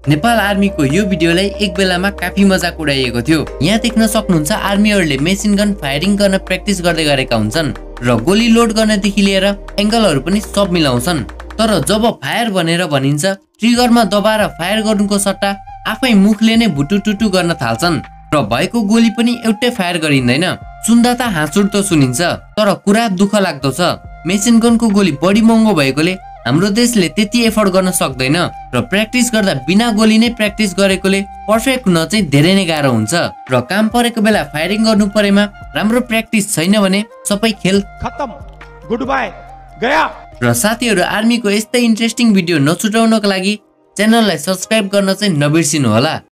नेपाल आर्मीको यो भिडियोलाई एक बेलामा काफी मजाक उडाइएको थियो। यहाँ देख्न सक्नुहुन्छ आर्मीहरूले मेसिन गन फायरिङ गर्न प्र्याक्टिस गर्दै गरेका हुन्छन् र गोली लोड गर्नदेखि लिएर एंगलहरू पनि सब मिलाउँछन्। तर जब फायर भनेर भनिन्छ ट्रिगरमा दबाएर फायर गर्नुको सट्टा आफै मुखले नै भुटुटुटु गर्न थाल्छन् र भएको गोली पनि एउटै फायर गरिँदैन। सुन्दा त हाँसउठ्दो सुनिन्छ, तर कुरा दुःख लाग्दो छ। मेसिन गनको गोली बढी महँगो भएकोले हाम्रो देशले त्यति एफोर्ड गर्न सक्दैन र प्र्याक्टिस गर्दा बिना गोली नै प्र्याक्टिस गरेकोले पर्फेक्ट हुन चाहिँ धेरै नै गाह्रो हुन्छ र काम परेको बेला फायरिङ गर्नु परेमा राम्रो प्र्याक्टिस छैन भने सबै खेल खत्म, गुड बाय गया। र साथीहरु आर्मीको यस्तै इन्ट्रेस्टिङ भिडियो नछुटाउनको लागि च्यानललाई सब्स्क्राइब गर्न चाहिँ नबिर्सिनु होला।